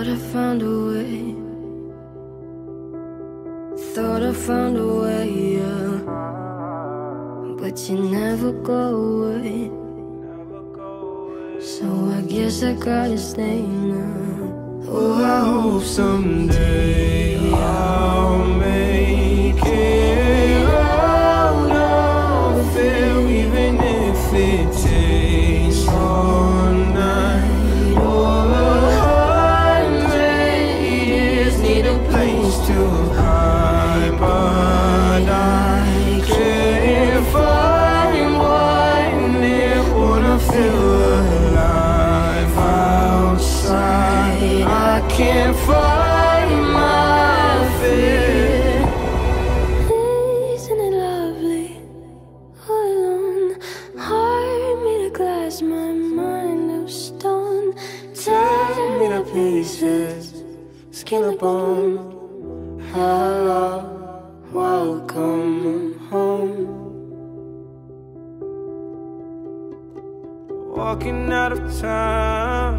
I found a way. Thought I found a way, yeah. But you never go away. So I guess I gotta stay now. Oh, I hope someday I'll make it out of there, even if it takes all night or 100 years. Need a place to hide, but I can't find one there. Wanna feel alive outside. I can't find my fear. Isn't it lovely? All alone, heart made of glass, my mind of stone. Tear me to pieces, skin and bone. Hello, welcome home. Walking out of town,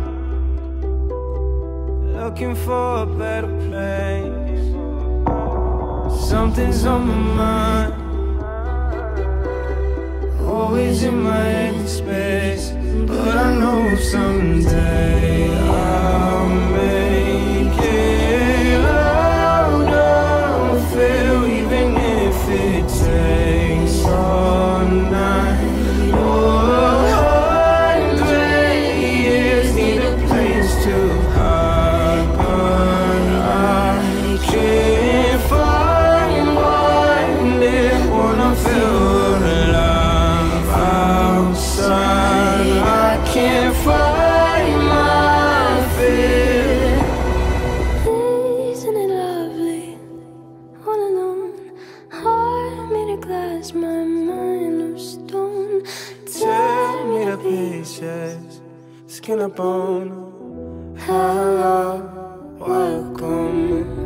looking for a better place. Something's on my mind, always in my head space. But I know someday I'll make it out of it, even if it takes all night or 100 years. Need a place to hide, but I can't find one there. Wanna feel alive outside. I can't find my fear. Isn't it lovely? All alone, heart made of glass, my mind of stone. Tear me to pieces, skin and bone. Hello, welcome